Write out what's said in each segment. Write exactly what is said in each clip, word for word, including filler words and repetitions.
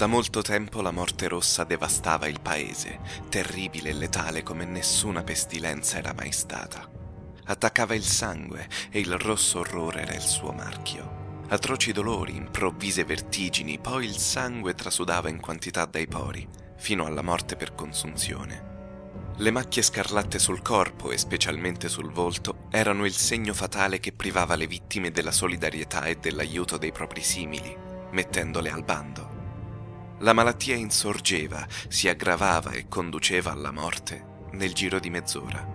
Da molto tempo la morte rossa devastava il paese, terribile e letale come nessuna pestilenza era mai stata. Attaccava il sangue e il rosso orrore era il suo marchio. Atroci dolori, improvvise vertigini, poi il sangue trasudava in quantità dai pori, fino alla morte per consunzione. Le macchie scarlatte sul corpo e specialmente sul volto erano il segno fatale che privava le vittime della solidarietà e dell'aiuto dei propri simili, mettendole al bando. La malattia insorgeva, si aggravava e conduceva alla morte nel giro di mezz'ora.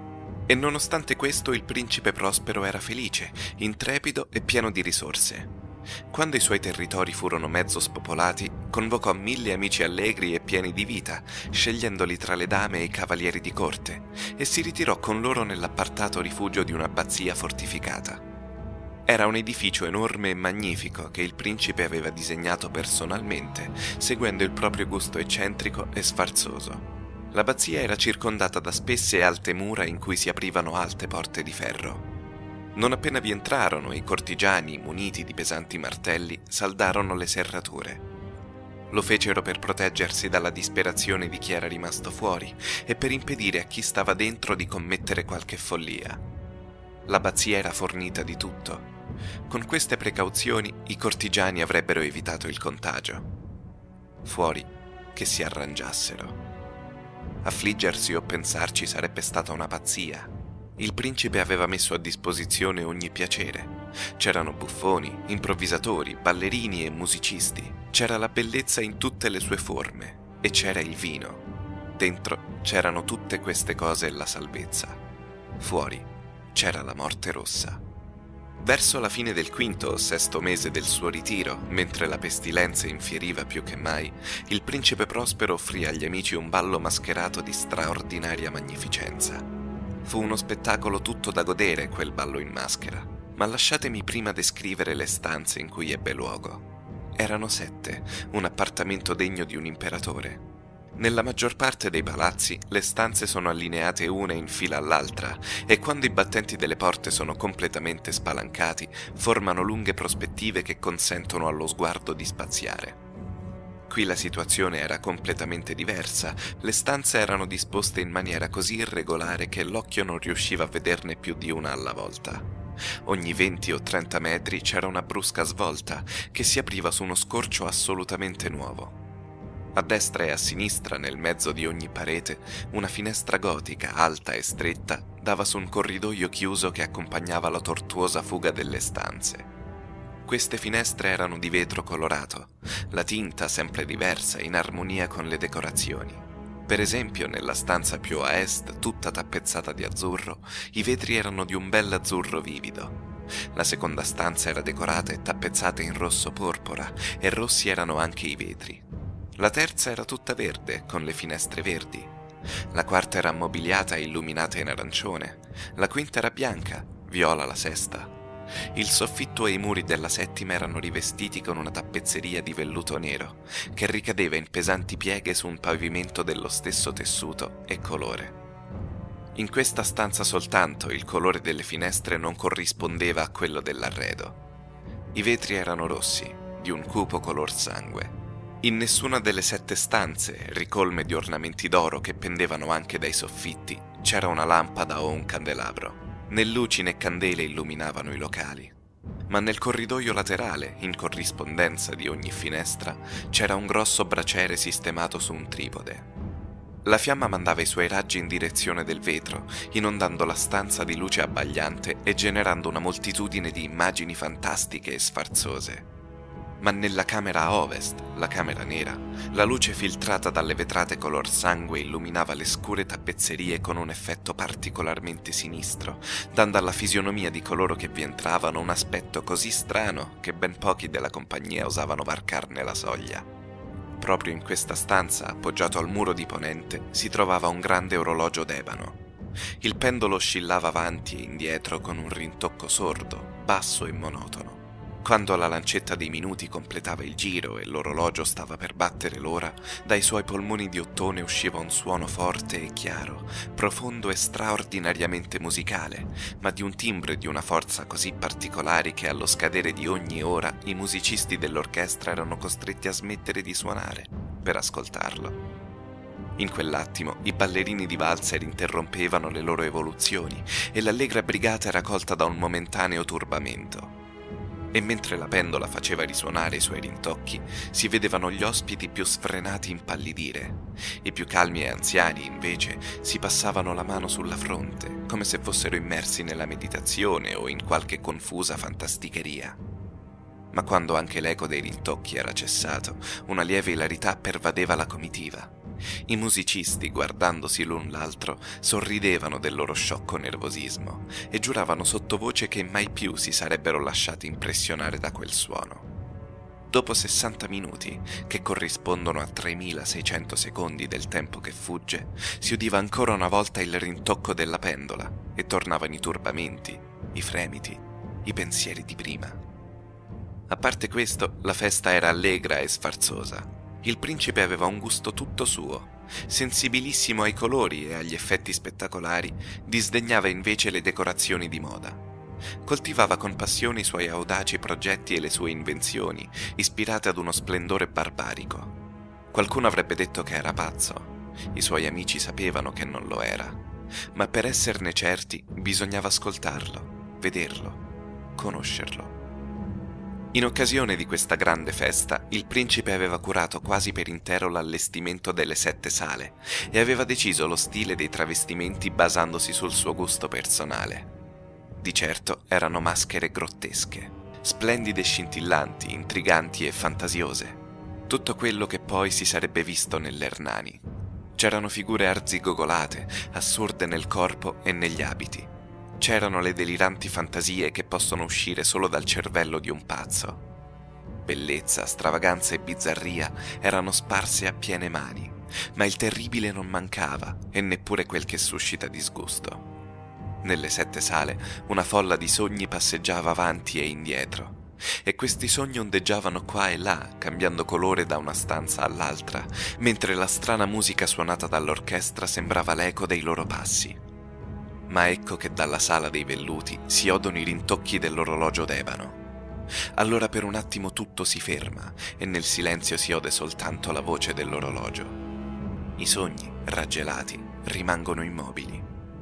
E nonostante questo il principe Prospero era felice, intrepido e pieno di risorse. Quando i suoi territori furono mezzo spopolati, convocò mille amici allegri e pieni di vita, scegliendoli tra le dame e i cavalieri di corte, e si ritirò con loro nell'appartato rifugio di un'abbazia fortificata. Era un edificio enorme e magnifico che il principe aveva disegnato personalmente, seguendo il proprio gusto eccentrico e sfarzoso. L'abbazia era circondata da spesse e alte mura in cui si aprivano alte porte di ferro. Non appena vi entrarono, i cortigiani, muniti di pesanti martelli, saldarono le serrature. Lo fecero per proteggersi dalla disperazione di chi era rimasto fuori e per impedire a chi stava dentro di commettere qualche follia. L'abbazia era fornita di tutto. Con queste precauzioni i cortigiani avrebbero evitato il contagio. Fuori, che si arrangiassero. Affliggersi o pensarci sarebbe stata una pazzia. Il principe aveva messo a disposizione ogni piacere. C'erano buffoni, improvvisatori, ballerini e musicisti. C'era la bellezza in tutte le sue forme e c'era il vino. Dentro c'erano tutte queste cose e la salvezza. Fuori c'era la morte rossa. Verso la fine del quinto o sesto mese del suo ritiro, mentre la pestilenza infieriva più che mai, il principe Prospero offrì agli amici un ballo mascherato di straordinaria magnificenza. Fu uno spettacolo tutto da godere quel ballo in maschera, ma lasciatemi prima descrivere le stanze in cui ebbe luogo. Erano sette, un appartamento degno di un imperatore. Nella maggior parte dei palazzi le stanze sono allineate una in fila all'altra e quando i battenti delle porte sono completamente spalancati formano lunghe prospettive che consentono allo sguardo di spaziare. Qui la situazione era completamente diversa, le stanze erano disposte in maniera così irregolare che l'occhio non riusciva a vederne più di una alla volta. Ogni venti o trenta metri c'era una brusca svolta che si apriva su uno scorcio assolutamente nuovo. A destra e a sinistra, nel mezzo di ogni parete, una finestra gotica, alta e stretta, dava su un corridoio chiuso che accompagnava la tortuosa fuga delle stanze. Queste finestre erano di vetro colorato, la tinta sempre diversa, in armonia con le decorazioni. Per esempio, nella stanza più a est, tutta tappezzata di azzurro, i vetri erano di un bel azzurro vivido. La seconda stanza era decorata e tappezzata in rosso porpora, e rossi erano anche i vetri. La terza era tutta verde, con le finestre verdi. La quarta era ammobiliata e illuminata in arancione. La quinta era bianca, viola la sesta. Il soffitto e i muri della settima erano rivestiti con una tappezzeria di velluto nero, che ricadeva in pesanti pieghe su un pavimento dello stesso tessuto e colore. In questa stanza soltanto il colore delle finestre non corrispondeva a quello dell'arredo. I vetri erano rossi, di un cupo color sangue. In nessuna delle sette stanze, ricolme di ornamenti d'oro che pendevano anche dai soffitti, c'era una lampada o un candelabro. Né luci né candele illuminavano i locali. Ma nel corridoio laterale, in corrispondenza di ogni finestra, c'era un grosso braciere sistemato su un tripode. La fiamma mandava i suoi raggi in direzione del vetro, inondando la stanza di luce abbagliante e generando una moltitudine di immagini fantastiche e sfarzose. Ma nella camera a ovest, la camera nera, la luce filtrata dalle vetrate color sangue illuminava le scure tappezzerie con un effetto particolarmente sinistro, dando alla fisionomia di coloro che vi entravano un aspetto così strano che ben pochi della compagnia osavano varcarne la soglia. Proprio in questa stanza, appoggiato al muro di ponente, si trovava un grande orologio d'ebano. Il pendolo oscillava avanti e indietro con un rintocco sordo, basso e monotono. Quando la lancetta dei minuti completava il giro e l'orologio stava per battere l'ora, dai suoi polmoni di ottone usciva un suono forte e chiaro, profondo e straordinariamente musicale, ma di un timbro e di una forza così particolari che allo scadere di ogni ora i musicisti dell'orchestra erano costretti a smettere di suonare per ascoltarlo. In quell'attimo i ballerini di valzer interrompevano le loro evoluzioni e l'allegra brigata era colta da un momentaneo turbamento. E mentre la pendola faceva risuonare i suoi rintocchi, si vedevano gli ospiti più sfrenati impallidire. I più calmi e anziani, invece, si passavano la mano sulla fronte, come se fossero immersi nella meditazione o in qualche confusa fantasticheria. Ma quando anche l'eco dei rintocchi era cessato, una lieve ilarità pervadeva la comitiva. I musicisti, guardandosi l'un l'altro, sorridevano del loro sciocco nervosismo e giuravano sottovoce che mai più si sarebbero lasciati impressionare da quel suono. Dopo sessanta minuti, che corrispondono a tremilaseicento secondi del tempo che fugge, si udiva ancora una volta il rintocco della pendola e tornavano i turbamenti, i fremiti, i pensieri di prima. A parte questo, la festa era allegra e sfarzosa. Il principe aveva un gusto tutto suo, sensibilissimo ai colori e agli effetti spettacolari, disdegnava invece le decorazioni di moda. Coltivava con passione i suoi audaci progetti e le sue invenzioni, ispirate ad uno splendore barbarico. Qualcuno avrebbe detto che era pazzo, i suoi amici sapevano che non lo era, ma per esserne certi bisognava ascoltarlo, vederlo, conoscerlo. In occasione di questa grande festa, il principe aveva curato quasi per intero l'allestimento delle sette sale e aveva deciso lo stile dei travestimenti basandosi sul suo gusto personale. Di certo erano maschere grottesche, splendide e scintillanti, intriganti e fantasiose. Tutto quello che poi si sarebbe visto nell'Hernani. C'erano figure arzigogolate, assurde nel corpo e negli abiti. C'erano le deliranti fantasie che possono uscire solo dal cervello di un pazzo. Bellezza, stravaganza e bizzarria erano sparse a piene mani, ma il terribile non mancava e neppure quel che suscita disgusto. Nelle sette sale una folla di sogni passeggiava avanti e indietro, e questi sogni ondeggiavano qua e là, cambiando colore da una stanza all'altra, mentre la strana musica suonata dall'orchestra sembrava l'eco dei loro passi. Ma ecco che dalla sala dei velluti si odono i rintocchi dell'orologio d'ebano. Allora per un attimo tutto si ferma e nel silenzio si ode soltanto la voce dell'orologio. I sogni, raggelati, rimangono immobili.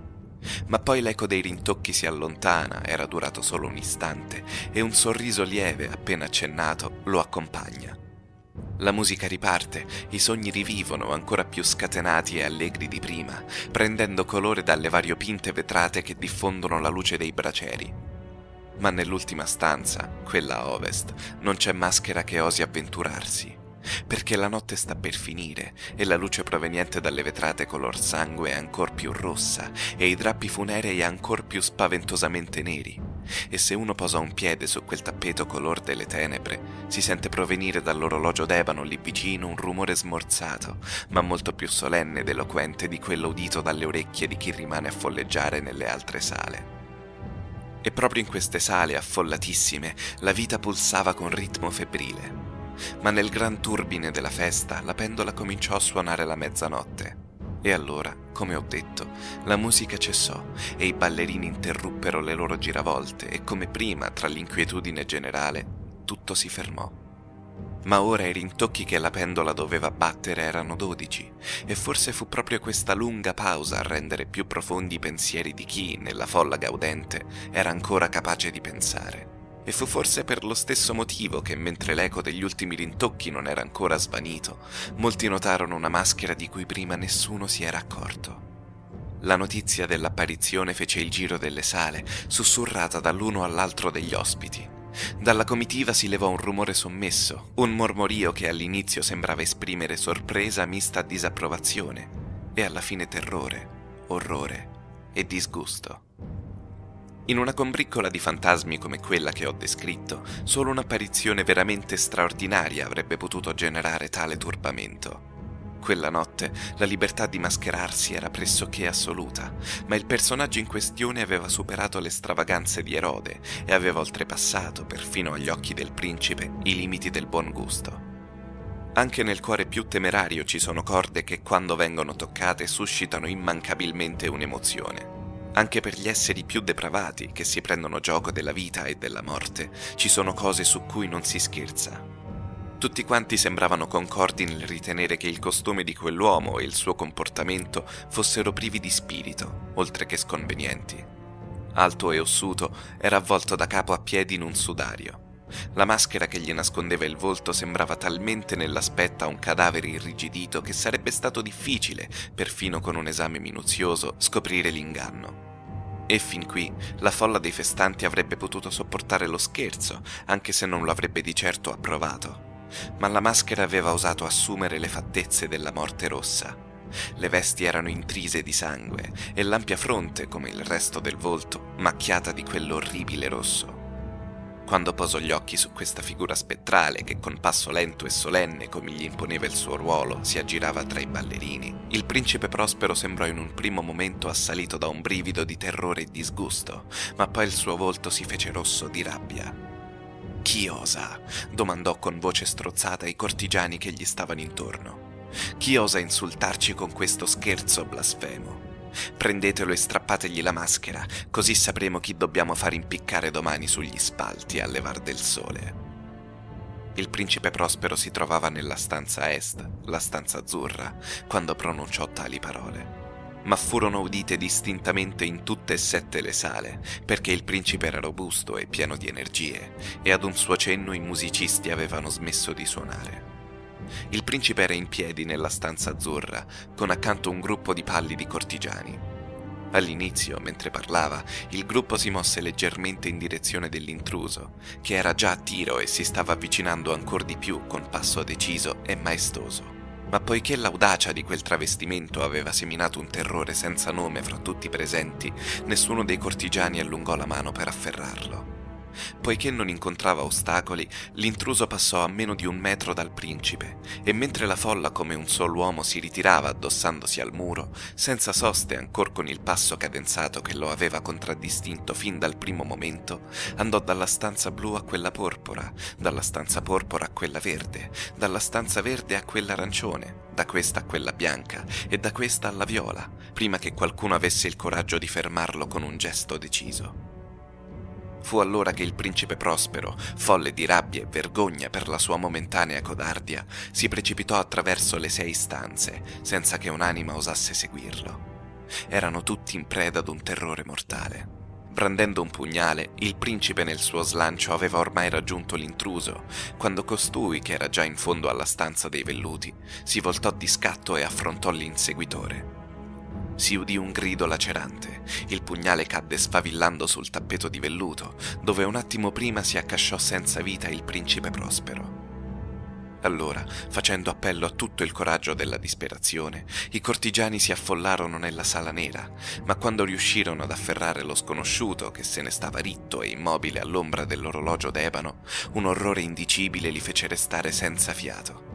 Ma poi l'eco dei rintocchi si allontana, era durato solo un istante, e un sorriso lieve, appena accennato, lo accompagna. La musica riparte, i sogni rivivono ancora più scatenati e allegri di prima, prendendo colore dalle variopinte vetrate che diffondono la luce dei bracieri. Ma nell'ultima stanza, quella a ovest, non c'è maschera che osi avventurarsi, perché la notte sta per finire e la luce proveniente dalle vetrate color sangue è ancor più rossa e i drappi funerei ancor più spaventosamente neri. E se uno posa un piede su quel tappeto color delle tenebre, si sente provenire dall'orologio d'ebano lì vicino un rumore smorzato, ma molto più solenne ed eloquente di quello udito dalle orecchie di chi rimane a folleggiare nelle altre sale. E proprio in queste sale affollatissime la vita pulsava con ritmo febbrile. Ma nel gran turbine della festa la pendola cominciò a suonare la mezzanotte. E allora, come ho detto, la musica cessò e i ballerini interruppero le loro giravolte e come prima, tra l'inquietudine generale, tutto si fermò. Ma ora i rintocchi che la pendola doveva battere erano dodici, e forse fu proprio questa lunga pausa a rendere più profondi i pensieri di chi, nella folla gaudente, era ancora capace di pensare. E fu forse per lo stesso motivo che, mentre l'eco degli ultimi rintocchi non era ancora svanito, molti notarono una maschera di cui prima nessuno si era accorto. La notizia dell'apparizione fece il giro delle sale, sussurrata dall'uno all'altro degli ospiti. Dalla comitiva si levò un rumore sommesso, un mormorio che all'inizio sembrava esprimere sorpresa mista a disapprovazione, e alla fine terrore, orrore e disgusto. In una combriccola di fantasmi come quella che ho descritto, solo un'apparizione veramente straordinaria avrebbe potuto generare tale turbamento. Quella notte la libertà di mascherarsi era pressoché assoluta, ma il personaggio in questione aveva superato le stravaganze di Erode e aveva oltrepassato, perfino agli occhi del principe, i limiti del buon gusto. Anche nel cuore più temerario ci sono corde che quando vengono toccate suscitano immancabilmente un'emozione. Anche per gli esseri più depravati che si prendono gioco della vita e della morte ci sono cose su cui non si scherza. Tutti quanti sembravano concordi nel ritenere che il costume di quell'uomo e il suo comportamento fossero privi di spirito, oltre che sconvenienti. Alto e ossuto, era avvolto da capo a piedi in un sudario. La maschera che gli nascondeva il volto sembrava talmente nell'aspetto a un cadavere irrigidito che sarebbe stato difficile, perfino con un esame minuzioso, scoprire l'inganno. E fin qui la folla dei festanti avrebbe potuto sopportare lo scherzo, anche se non lo avrebbe di certo approvato. Ma la maschera aveva osato assumere le fattezze della morte rossa. Le vesti erano intrise di sangue e l'ampia fronte, come il resto del volto, macchiata di quell'orribile rosso. Quando posò gli occhi su questa figura spettrale che con passo lento e solenne, come gli imponeva il suo ruolo, si aggirava tra i ballerini, il principe Prospero sembrò in un primo momento assalito da un brivido di terrore e disgusto, ma poi il suo volto si fece rosso di rabbia. «Chi osa?» domandò con voce strozzata ai cortigiani che gli stavano intorno. «Chi osa insultarci con questo scherzo blasfemo? Prendetelo e strappategli la maschera, così sapremo chi dobbiamo far impiccare domani sugli spalti a levar del sole». Il principe Prospero si trovava nella stanza est, la stanza azzurra, quando pronunciò tali parole. Ma furono udite distintamente in tutte e sette le sale, perché il principe era robusto e pieno di energie, e ad un suo cenno i musicisti avevano smesso di suonare. Il principe era in piedi nella stanza azzurra, con accanto un gruppo di pallidi cortigiani. All'inizio, mentre parlava, il gruppo si mosse leggermente in direzione dell'intruso, che era già a tiro e si stava avvicinando ancor di più con passo deciso e maestoso. Ma poiché l'audacia di quel travestimento aveva seminato un terrore senza nome fra tutti i presenti, nessuno dei cortigiani allungò la mano per afferrarlo. Poiché non incontrava ostacoli, l'intruso passò a meno di un metro dal principe, e mentre la folla come un solo uomo si ritirava addossandosi al muro, senza soste ancor con il passo cadenzato che lo aveva contraddistinto fin dal primo momento, andò dalla stanza blu a quella porpora, dalla stanza porpora a quella verde, dalla stanza verde a quella arancione, da questa a quella bianca e da questa alla viola, prima che qualcuno avesse il coraggio di fermarlo con un gesto deciso. Fu allora che il principe Prospero, folle di rabbia e vergogna per la sua momentanea codardia, si precipitò attraverso le sei stanze, senza che un'anima osasse seguirlo. Erano tutti in preda ad un terrore mortale. Brandendo un pugnale, il principe nel suo slancio aveva ormai raggiunto l'intruso, quando costui, che era già in fondo alla stanza dei velluti, si voltò di scatto e affrontò l'inseguitore. Si udì un grido lacerante. Il pugnale cadde sfavillando sul tappeto di velluto, dove un attimo prima si accasciò senza vita il principe Prospero. Allora, facendo appello a tutto il coraggio della disperazione, i cortigiani si affollarono nella sala nera, ma quando riuscirono ad afferrare lo sconosciuto, che se ne stava ritto e immobile all'ombra dell'orologio d'ebano, un orrore indicibile li fece restare senza fiato.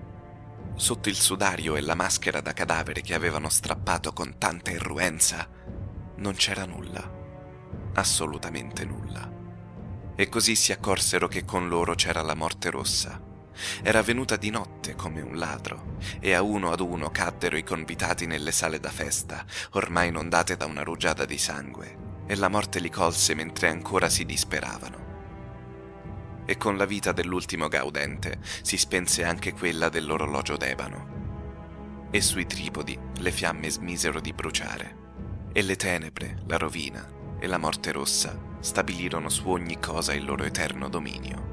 Sotto il sudario e la maschera da cadavere che avevano strappato con tanta irruenza, non c'era nulla, assolutamente nulla. E così si accorsero che con loro c'era la morte rossa. Era venuta di notte come un ladro, e a uno ad uno caddero i convitati nelle sale da festa, ormai inondate da una rugiada di sangue, e la morte li colse mentre ancora si disperavano. E con la vita dell'ultimo gaudente si spense anche quella dell'orologio d'ebano. E sui tripodi le fiamme smisero di bruciare, e le tenebre, la rovina e la morte rossa stabilirono su ogni cosa il loro eterno dominio.